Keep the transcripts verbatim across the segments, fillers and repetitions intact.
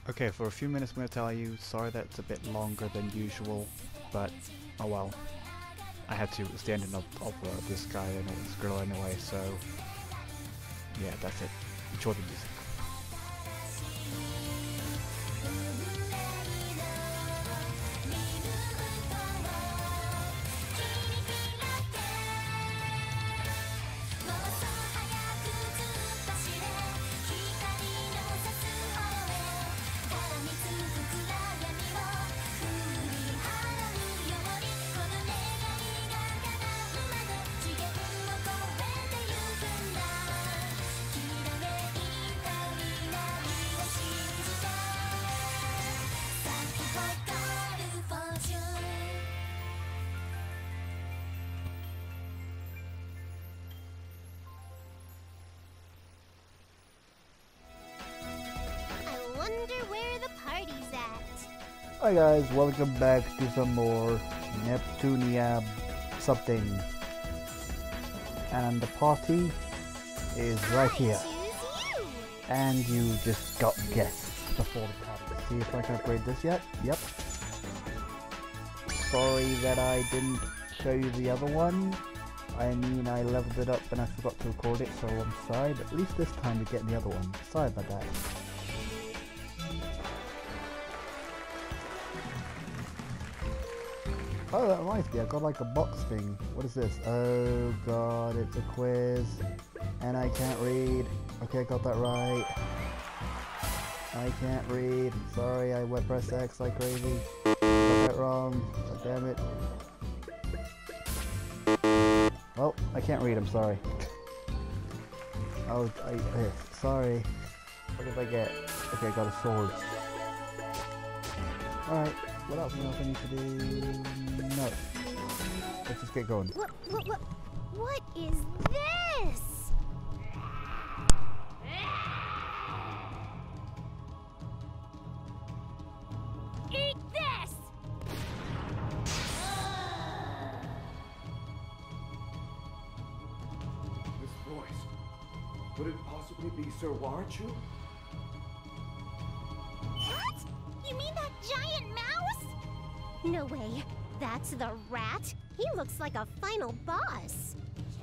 Okay, for a few minutes I'm going to tell you, sorry that it's a bit longer than usual, but oh well. I had to stand in of, of uh, this guy and this girl anyway, so yeah, that's it. Enjoy the music. Wonder where the party's at. Hi guys, welcome back to some more Neptunia something. And the party is right I here. choose you. And you just got guests before the party. See if I can upgrade this yet. Yep. Sorry that I didn't show you the other one. I mean, I leveled it up and I forgot to record it, so I'm sorry. But at least this time we get the other one. Sorry about that. Oh, that reminds me, I got like a box thing. What is this? Oh god, it's a quiz. And I can't read. Okay, I got that right. I can't read. Sorry, I went press X like crazy. Got that wrong. God damn it. Oh, I can't read, I'm sorry. Oh, I, I sorry. What did I get? Okay, I got a sword. Alright, what else else I need to do? No. Let's just get going. What, what, what, what is this? Eat this! This voice. Could it possibly be Sir Warachu? What? You mean that giant mouse? No way. That's the rat? He looks like a final boss.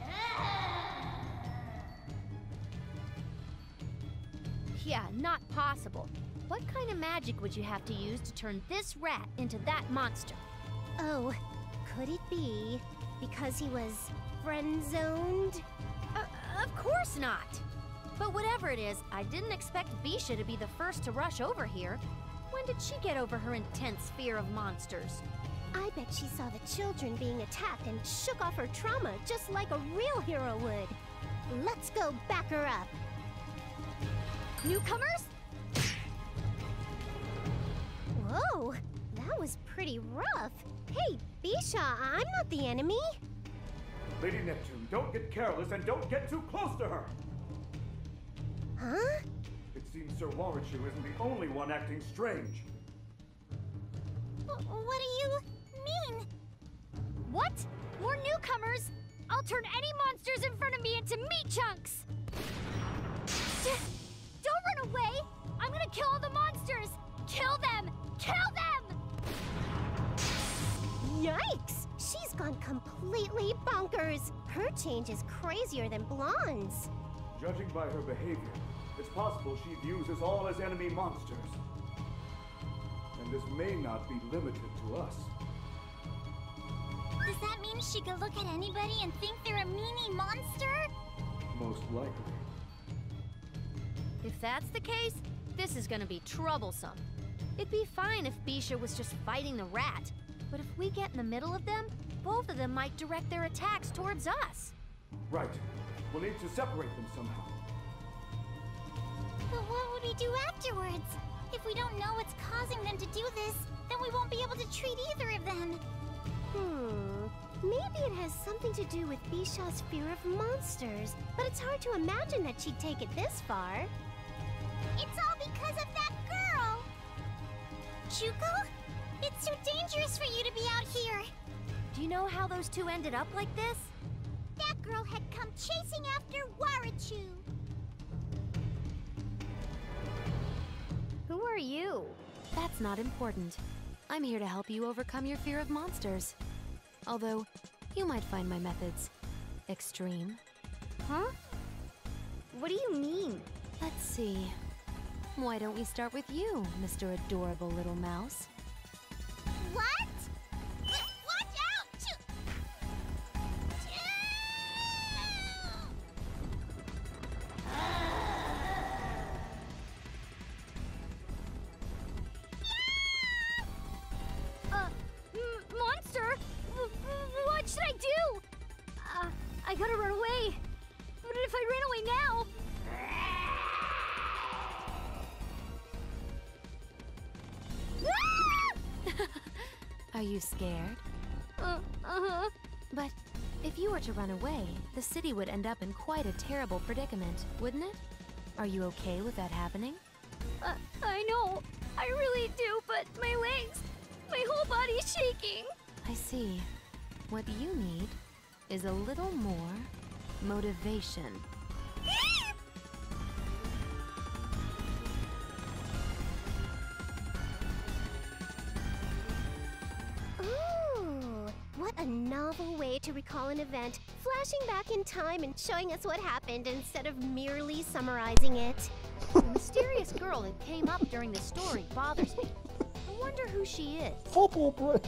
Yeah, not possible. What kind of magic would you have to use to turn this rat into that monster? Oh, could it be because he was friend-zoned? Uh, of course not! But whatever it is, I didn't expect Bisha to be the first to rush over here. When did she get over her intense fear of monsters? I bet she saw the children being attacked and shook off her trauma just like a real hero would. Let's go back her up. Newcomers? Whoa, that was pretty rough. Hey, Bisha, I'm not the enemy. Lady Neptune, don't get careless and don't get too close to her! Huh? It seems Sir Warachu isn't the only one acting strange. W- what do you mean? What? More newcomers? I'll turn any monsters in front of me into meat chunks! Don't run away! I'm gonna kill all the monsters! Kill them! Kill them! Yikes! She's gone completely bonkers. Her change is crazier than Blonde's. Judging by her behavior, it's possible she views us all as enemy monsters. And this may not be limited to us. Does that mean she could look at anybody and think they're a meanie monster? Most likely. If that's the case, this is gonna be troublesome. It'd be fine if Bisha was just fighting the rat, but if we get in the middle of them, both of them might direct their attacks towards us. Right. We'll need to separate them somehow. But what would we do afterwards? If we don't know what's causing them to do this, then we won't be able to treat either of them. Hmm. Maybe it has something to do with Bisha's fear of monsters, but it's hard to imagine that she'd take it this far. It's all because of that girl! Chuko? It's too dangerous for you to be out here! Do you know how those two ended up like this? That girl had come chasing after Warachu! Who are you? That's not important. I'm here to help you overcome your fear of monsters. Although, you might find my methods extreme. Huh? What do you mean? Let's see. Why don't we start with you, Mister Adorable Little Mouse? What? Watch out! Choo! Uh, m monster? W what should I do? Uh, I gotta run away. But if I ran away now? Are you scared? Uh, uh-huh. But if you were to run away, the city would end up in quite a terrible predicament, wouldn't it? Are you okay with that happening? Uh, I know. I really do, but my legs, my whole body's shaking. I see. What you need is a little more motivation. Ooh, what a novel way to recall an event, flashing back in time and showing us what happened instead of merely summarizing it. The mysterious girl that came up during the story bothers me. I wonder who she is. Football break.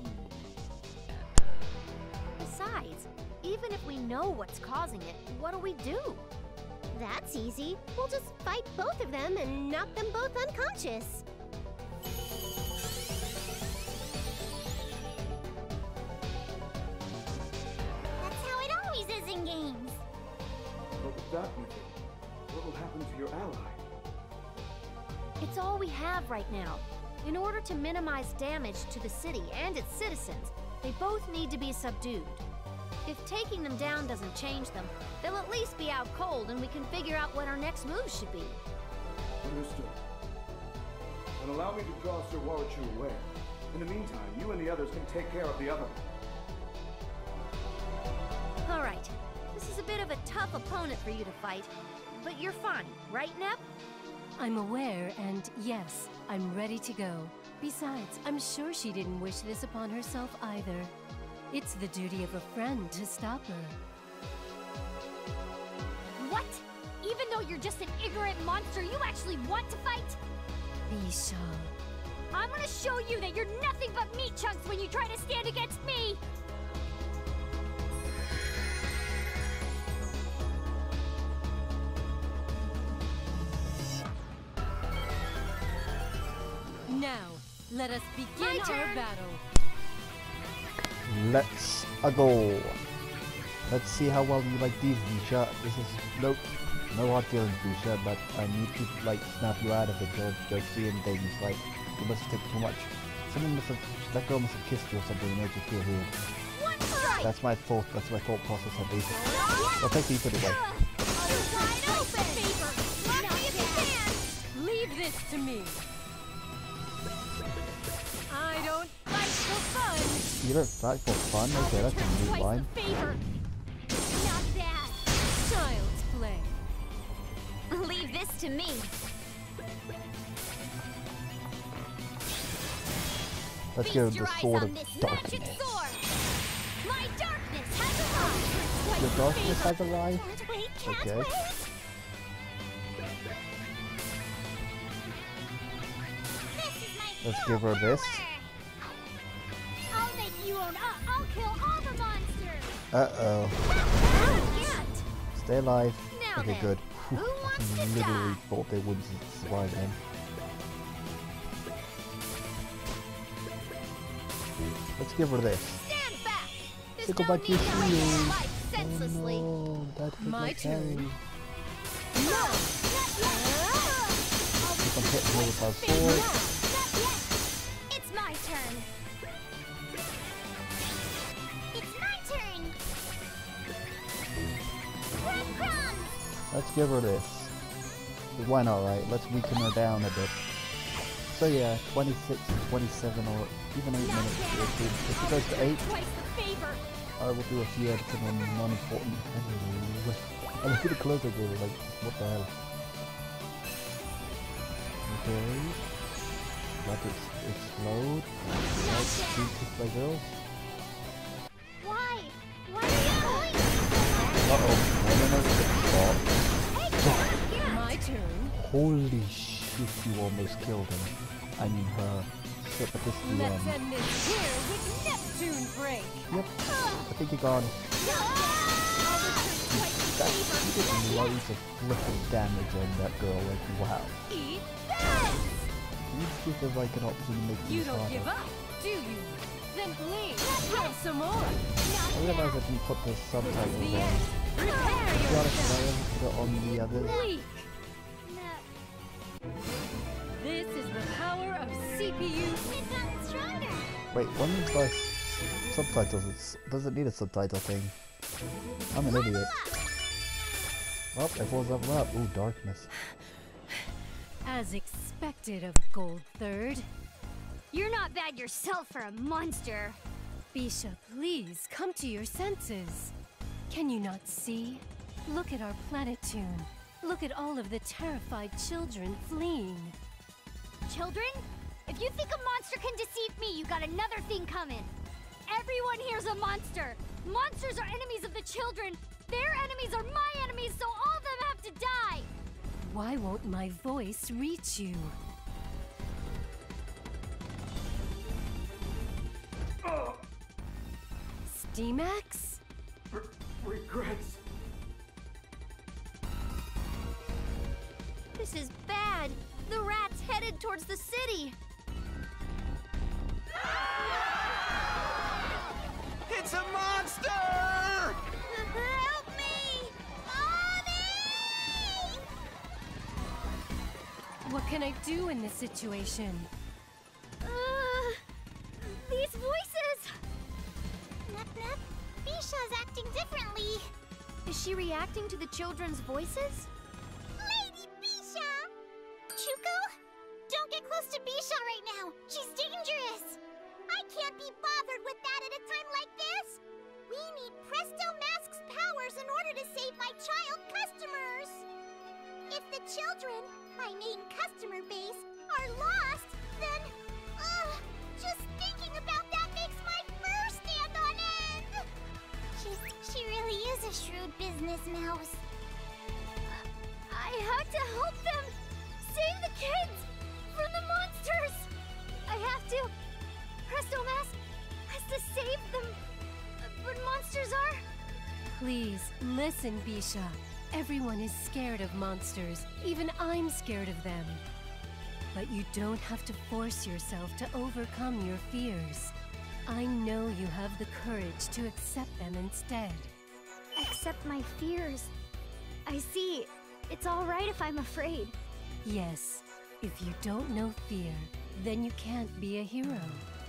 Besides, even if we know what's causing it, what do we do? That's easy. We'll just fight both of them and knock them both unconscious. That's how it always is in games. But with that method, what will happen to your ally? It's all we have right now. In order to minimize damage to the city and its citizens, they both need to be subdued. If taking them down doesn't change them, they'll at least be out cold and we can figure out what our next move should be. Understood. And allow me to draw Sir Warachu away. In the meantime, you and the others can take care of the other. All right, this is a bit of a tough opponent for you to fight, but you're fine, right, Nep? I'm aware, and yes, I'm ready to go. Besides, I'm sure she didn't wish this upon herself either. It's the duty of a friend to stop her. What? Even though you're just an ignorant monster, you actually want to fight? Bisha. I'm gonna show you that you're nothing but meat chunks when you try to stand against me! Now, let us begin My our turn. battle. Let's a go. Let's see how well you like these, Bisha. This is nope, no hard feelings, Bisha, but I need to like snap you out of it. You're, you're seeing things like you must take too much. Someone must have, that girl must have kissed you or something and made you feel weird. One strike! That's my thought. That's my thought process at least. Well, thank you. Put it away. You're wide open! Favor! Knock me if you can! Leave this to me. I don't fight for fun. You don't fight for fun. Okay, that's a new Twice line. the favor! Not bad! Child's play. Leave this to me! Let's go with Feast the your eyes sword on of this darkness. magic sword! My darkness has arrived! Twice Your the darkness favor. has arrived. Can't wait, can't Okay. wait! This is my Let's full give her this. power. I'll make you own. Uh, I'll kill all the monsters. Uh oh. I can't. Stay alive. Now Okay, then, good. who wants to Literally die? thought they wouldn't survive then. Let's give her this. Stand back. There's Say no goodbye need to your to waste your shield. life senselessly. Oh no, that was My my turn. carry. No, not yet. I'll Keep on hitting her with our Favor. sword. Not yet. It's my turn. It's my turn. Breadcrumbs. Let's give her this. Why not, right? Let's weaken her down a bit. So yeah, twenty-six, twenty-seven, or even eight Not minutes. bad. If it, if it I'll goes to give you eight, twice the favor. I will do a few editing on non-important. Anyway, I look at the closer go like, what the hell? Okay. Let it explode. Like being kicked by girls. Why? Why are you going? Uh-oh. I don't know if it's Hey, My turn. Holy shit, you almost killed him. I mean her. So, but this is the Let's end. end this here with Neptune break. Yep. I think you're gone. That, you did loads of flipping damage on that girl. Like, wow. Eat this! Please see if there's like an option to make You these don't harder. give up, do you? Then please, have some more. I realize I didn't put the subtitles The on. end. Prepare To be honest, yourself. I haven't put it on the others. Weak. This is the power of C P U. It's gotten stronger. Wait, when is the subtitles? It's, does it need a subtitle thing? I'm an idiot. Oh, everyone's up up. Ooh, darkness. As expected of Gold Third. You're not bad yourself for a monster. Bisha, please come to your senses. Can you not see? Look at our planet tune. Look at all of the terrified children fleeing. Children? If you think a monster can deceive me, you got another thing coming. Everyone here's a monster. Monsters are enemies of the children. Their enemies are my enemies, so all of them have to die. Why won't my voice reach you? Steamax? R regrets. This is bad. The rat's headed towards the city. It's a monster! Help me! Mommy! What can I do in this situation? Uh, these voices! Nep Nep, Bisha's acting differently. Is she reacting to the children's voices? Lady Bisha! Chuko? Don't get close to Bisha right now. She's dangerous. I can't be bothered with that at a time like this. We need Presto Mask's powers in order to save my child customers. If the children, my main customer base, are lost, then... Ugh, just thinking about that makes my fur stand on end. She, she really is a shrewd business mouse. I have to help them! Save the kids! From the monsters! I have to! Presto Mask has to save them! But monsters are... Please, listen, Bisha. Everyone is scared of monsters. Even I'm scared of them. But you don't have to force yourself to overcome your fears. I know you have the courage to accept them instead. Accept my fears. I see. It's alright if I'm afraid. Yes, if you don't know fear, then you can't be a hero.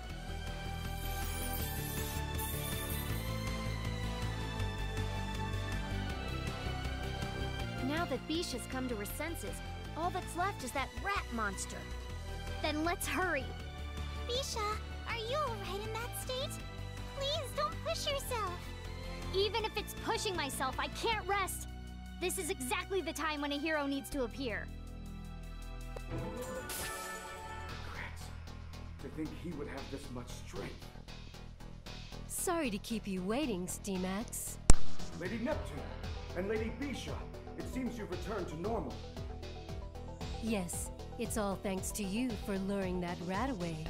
Now that Bisha's come to her senses, all that's left is that rat monster. Then let's hurry. Bisha, are you alright in that state? Please don't push yourself. Even if it's pushing myself, I can't rest. This is exactly the time when a hero needs to appear. Regrets. To think he would have this much strength. Sorry to keep you waiting, Steamax. Lady Neptune and Lady Bisha, it seems you've returned to normal. Yes, it's all thanks to you for luring that rat away.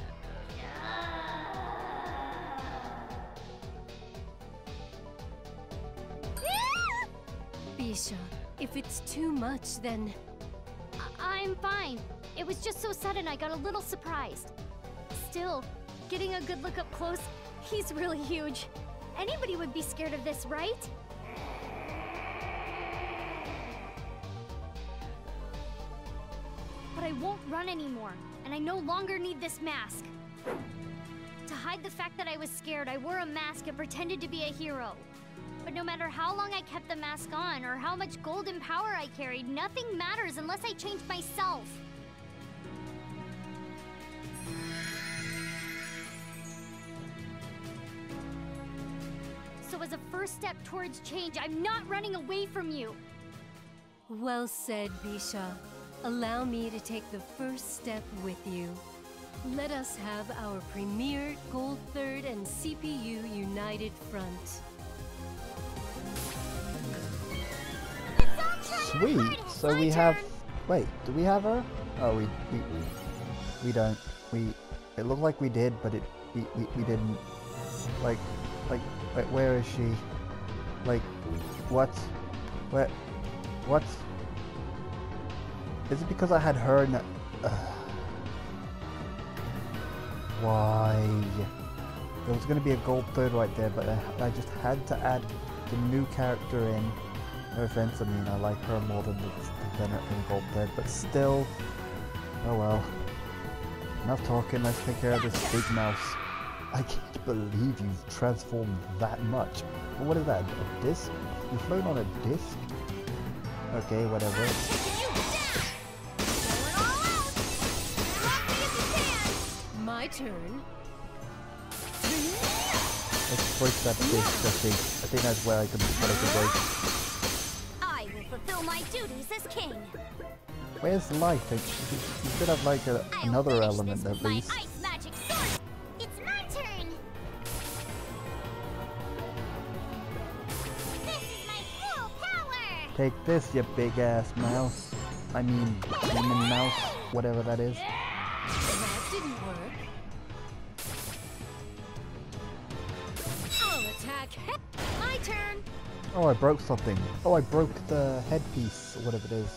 Bisha, if it's too much, then... I I'm fine. It was just so sudden I got a little surprised. Still, getting a good look up close, he's really huge. Anybody would be scared of this, right? But I won't run anymore, and I no longer need this mask. To hide the fact that I was scared, I wore a mask and pretended to be a hero. But no matter how long I kept the mask on, or how much golden power I carried, nothing matters unless I change myself. So as a first step towards change, I'm not running away from you. Well said, Bisha. allow me to take the first step with you. Let us have our premier Gold Third and C P U united front. Sweet. So we have. Wait, do we have her? Oh, we we we don't. We. It looked like we did, but it we we, we didn't. Like like wait, where is she? Like what? Where? What? Is it because I had her in the, uh, why? There was going to be a gold third right there, but I, I just had to add the new character in. No offense, I mean, I like her more than the Bennett and gold third, but still, oh well. Enough talking, let's take care of this big mouse. I can't believe you've transformed that much. Well, what is that, a disc? You float on a disc? Okay, whatever. My turn. Let's break that disc, I think. I think that's where I can, what I can break. I will fulfill my duties as king. Where's life? Like, you should have like a, another element at least. My ice magic sword. It's my turn. This is my full power. Take this, you big ass mouse. I mean, demon mouse, whatever that is. That didn't work. I'll attack. My turn. Oh, I broke something. Oh, I broke the headpiece, or whatever it is.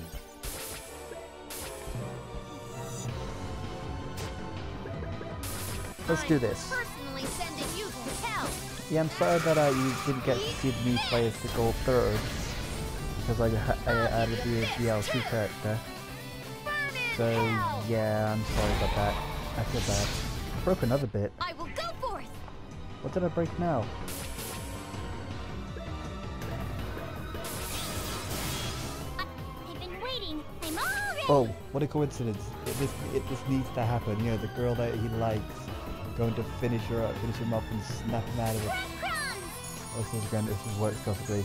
Let's do this. Personally sending you to hell. Yeah, I'm sorry that uh, you didn't get to see me play as the gold third. Because I, ha I added the D L C character. So, yeah, I'm sorry about that. I feel bad. I broke another bit. I will go forth. What did I break now? I've been waiting. I'm all ready. Oh, what a coincidence. It, this, it, this needs to happen. You know, the girl that he likes, going to finish her up, finish him up and snap him out of it. Oh, this is grand. This is works perfectly.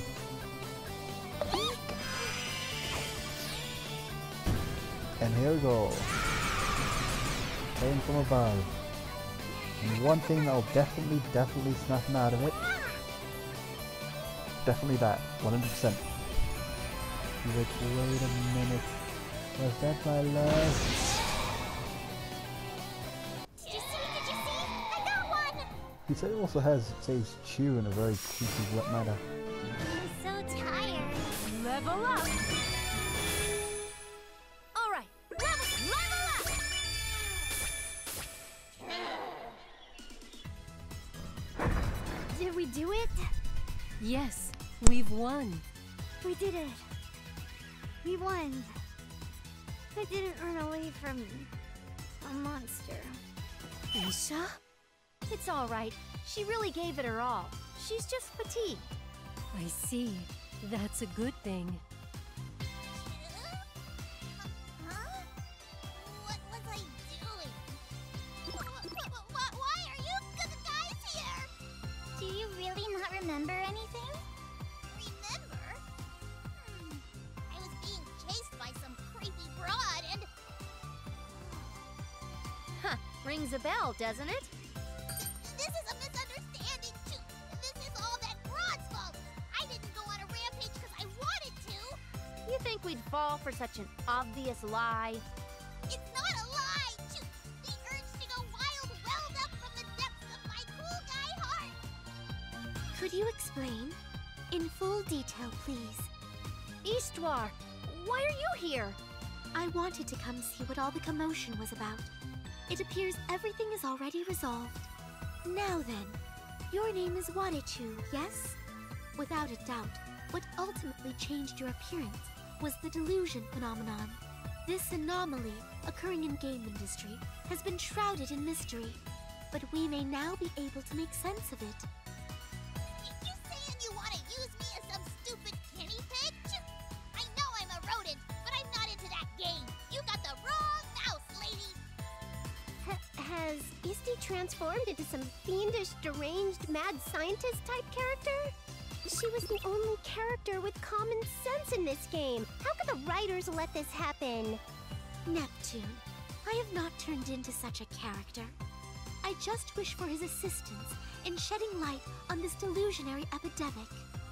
And here we go. Playing from above. And one thing that'll definitely, definitely snap him out of it. Definitely that. one hundred percent. Wait, wait a minute. Was that my last? Did you see? Did you see? I got one. He said it also has says chew in a very creepy wet manner. I'm so tired. Level up. All right. Level, level up. Did we do it? Yes, we've won. We did it. We won. I didn't run away from a monster. Isha? It's all right. She really gave it her all. She's just fatigued. I see. That's a good thing. Huh? What was I doing? Wh- wh- wh- Why are you good guys here? Do you really not remember anything? Remember? Hmm. I was being chased by some creepy broad and... Huh. Rings a bell, doesn't it? This is a misunderstanding, too. This is all that broad's fault. I didn't go on a rampage because I wanted to. You think we'd fall for such an obvious lie? It's not a lie, too. The urge to go wild welled up from the depths of my cool guy heart. Could you explain? In full detail, please. Histoire, why are you here? I wanted to come see what all the commotion was about. It appears everything is already resolved. Now then, your name is Wadichu, yes? Without a doubt, what ultimately changed your appearance was the delusion phenomenon. This anomaly, occurring in game industry, has been shrouded in mystery, but we may now be able to make sense of it. You saying you want to use me as some stupid guinea pig? I know I'm a rodent, but I'm not into that game. You got the wrong mouse, lady. Ha- has Easty transformed into some fiendish, deranged, mad scientist type character? She was the only character with common sense in this game. How could the writers let this happen? Neptune, I have not turned into such a character. I just wish for his assistance in shedding light on this delusionary epidemic.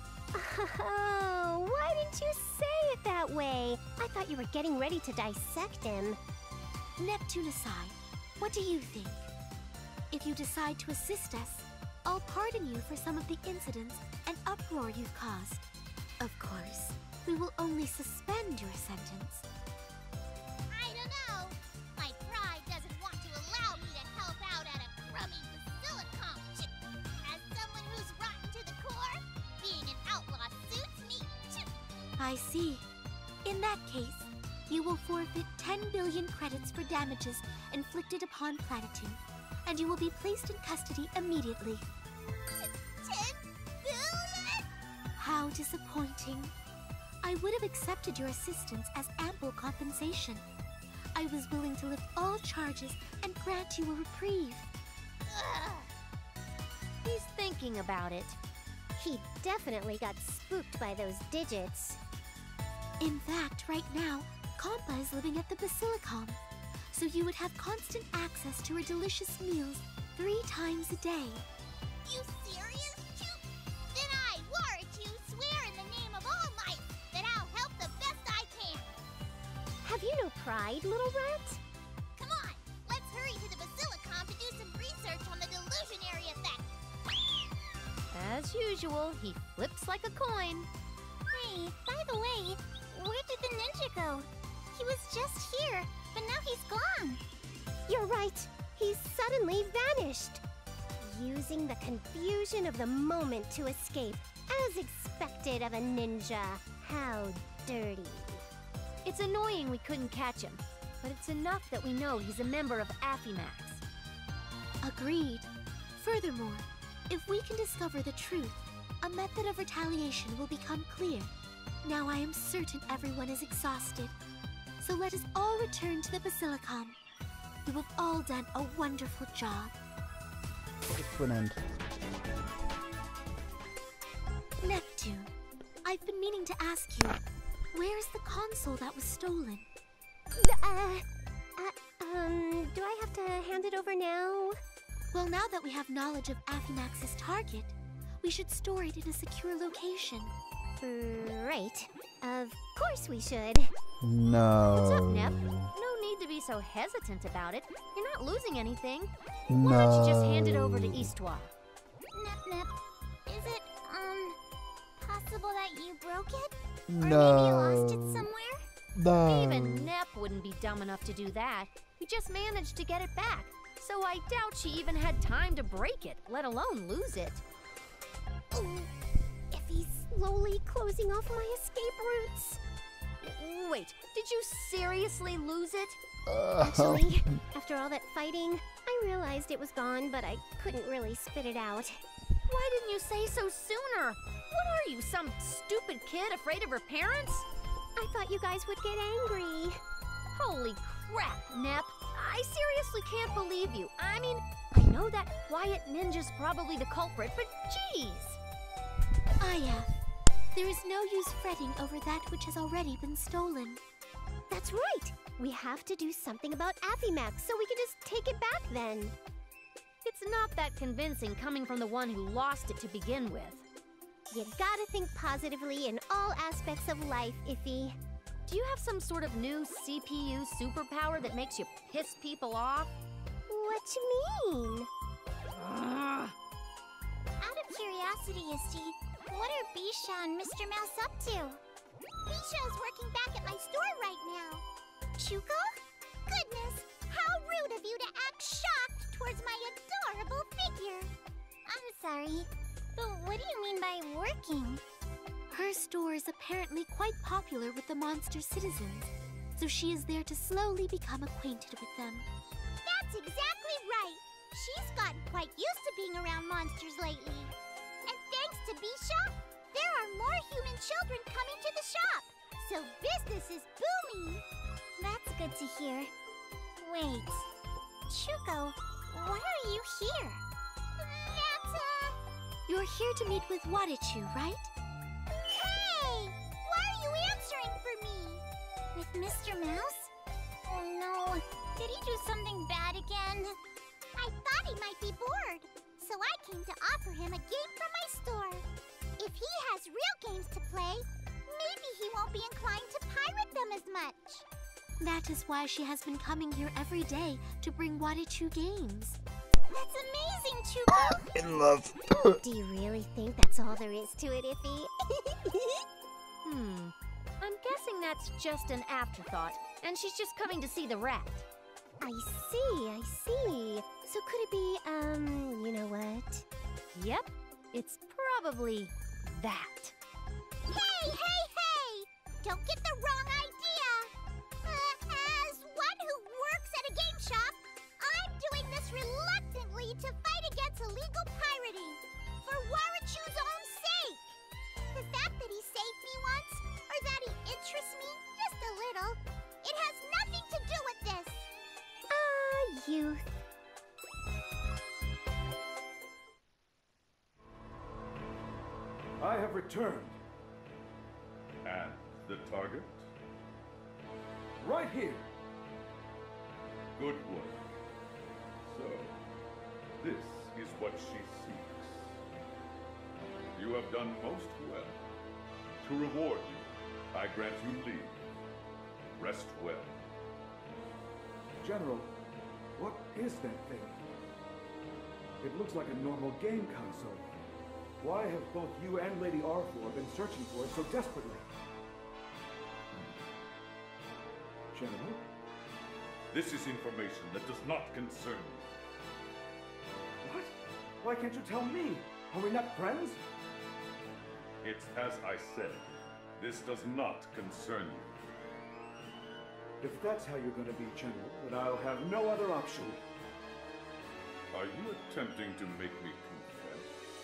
Oh, why didn't you say it that way? I thought you were getting ready to dissect him. Neptune aside, what do you think? If you decide to assist us, I'll pardon you for some of the incidents and uproar you've caused. Of course, we will only suspend your sentence. I don't know. My pride doesn't want to allow me to help out at a crummy basilicom. As someone who's rotten to the core, being an outlaw suits me. I see. In that case, you will forfeit ten billion credits for damages inflicted upon Planetune, and you will be placed in custody immediately. ten billion? How disappointing. I would have accepted your assistance as ample compensation. I was willing to lift all charges and grant you a reprieve. Ugh. He's thinking about it. He definitely got spooked by those digits. In fact, right now, Compa is living at the Basilicom, so you would have constant access to her delicious meals three times a day. You serious, Choop? Then I, Warachu, swear in the name of all might that I'll help the best I can. Have you no pride, little rat? Come on, let's hurry to the Basilicom to do some research on the delusionary effect. As usual, he flips like a coin. Hey, by the way, where did the ninja go? He was just here, but now he's gone. You're right. He's suddenly vanished. Using the confusion of the moment to escape, as expected of a ninja. How dirty. It's annoying we couldn't catch him, but it's enough that we know he's a member of Affymax. Agreed. Furthermore, if we can discover the truth, a method of retaliation will become clear. Now I am certain everyone is exhausted. So let us all return to the Basilicom. You have all done a wonderful job. To an end. Neptune, I've been meaning to ask you, where's the console that was stolen? Uh, uh, um, do I have to hand it over now? Well, now that we have knowledge of Affymax's target, we should store it in a secure location. Right. Of course we should. No. What's up, Nep? No need to be so hesitant about it. You're not losing anything. No. Why don't you just hand it over to Histoire? Nep Nep, is it, um, possible that you broke it? Or No. maybe you lost it somewhere? No. Even Nep wouldn't be dumb enough to do that. We just managed to get it back. So I doubt she even had time to break it, let alone lose it. Oh, if he's slowly closing off my escape routes. Wait, did you seriously lose it? Actually, after all that fighting, I realized it was gone, but I couldn't really spit it out. Why didn't you say so sooner? What are you, some stupid kid afraid of her parents? I thought you guys would get angry. Holy crap, Nep. I seriously can't believe you. I mean, I know that Quiet Ninja's probably the culprit, but geez. Aya, there is no use fretting over that which has already been stolen. That's right. We have to do something about Affymax so we can just take it back then. It's not that convincing coming from the one who lost it to begin with. You gotta think positively in all aspects of life, Iffy. Do you have some sort of new C P U superpower that makes you piss people off? What you mean? Ugh. Out of curiosity, Isti, what are Bisha and Mister Mouse up to? Bisha is working back at my store right now. Chuko? Goodness, how rude of you to act shocked towards my adorable figure. I'm sorry, but what do you mean by working? Her store is apparently quite popular with the monster citizens, so she is there to slowly become acquainted with them. That's exactly right. She's gotten quite used to being around monsters lately. And thanks to Bisha, there are more human children coming to the shop. So business is booming. That's good to hear. Wait, Chuko, why are you here? That's, uh... You're here to meet with Wadichu, right? you answering for me? With Mister Mouse? Oh no, did he do something bad again? I thought he might be bored, so I came to offer him a game from my store. If he has real games to play, maybe he won't be inclined to pirate them as much. That is why she has been coming here every day to bring Wadichu games. That's amazing, Chuko! In love. Do you really think that's all there is to it, Iffy? Hmm. I'm guessing that's just an afterthought, and she's just coming to see the rat. I see, I see. So could it be, um, you know what? Yep, it's probably that. Hey, hey, hey! Don't get the wrong idea! Uh, as one who works at a game shop, I'm doing this reluctantly to fight against illegal pirating, for Warichu's own sake. The fact that he saved me once, or that he interests me just a little, it has nothing to do with this. Ah, youth. I have returned. And the target? Right here. Good work. So, this is what she seeks. You have done most well. To reward you, I grant you leave. Rest well. General, what is that thing? It looks like a normal game console. Why have both you and Lady Arthur been searching for it so desperately? General? This is information that does not concern you. What? Why can't you tell me? Are we not friends? It's as I said. This does not concern you. If that's how you're going to be, General, then I'll have no other option. Are you attempting to make me confess?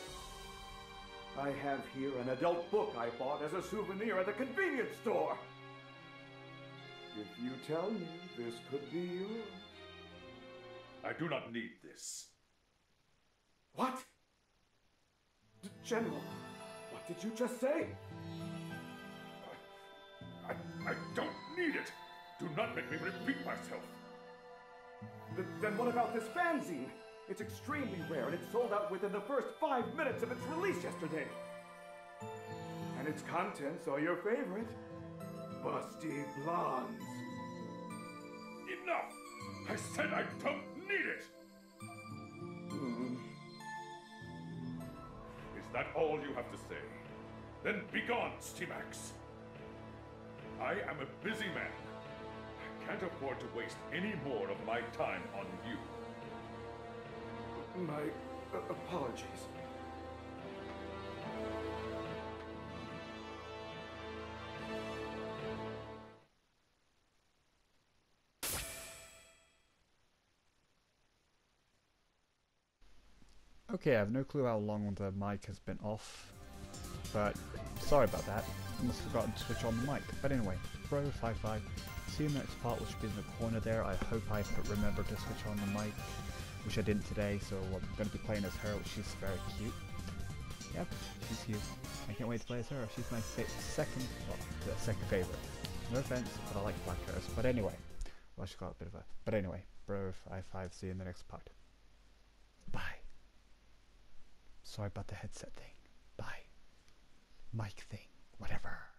I have here an adult book I bought as a souvenir at the convenience store. If you tell me this could be yours. I do not need this. What? D- General, what did you just say? I, I don't need it. Do not make me repeat myself. Th- then what about this fanzine? It's extremely rare and it sold out within the first five minutes of its release yesterday. And its contents are your favorite. Busty blondes. Enough! I said I don't need it! Hmm. Is that all you have to say? Then begone, Steamax! I am a busy man. I can't afford to waste any more of my time on you. My uh, apologies. Okay, I have no clue how long the mic has been off, but sorry about that. I must have forgotten to switch on the mic. But anyway, Bro five five, see you in the next part, which will be in the corner there. I hope I remember to switch on the mic, which I didn't today, so I'm going to be playing as her, which is very cute. Yep, she's cute. I can't wait to play as her. She's my fa second, well, the second favorite. No offense, but I like black hairs. But anyway, well, she got a bit of a. But anyway, Bro five five, see you in the next part. Bye. Sorry about the headset thing. Bye. Mic thing. Whatever.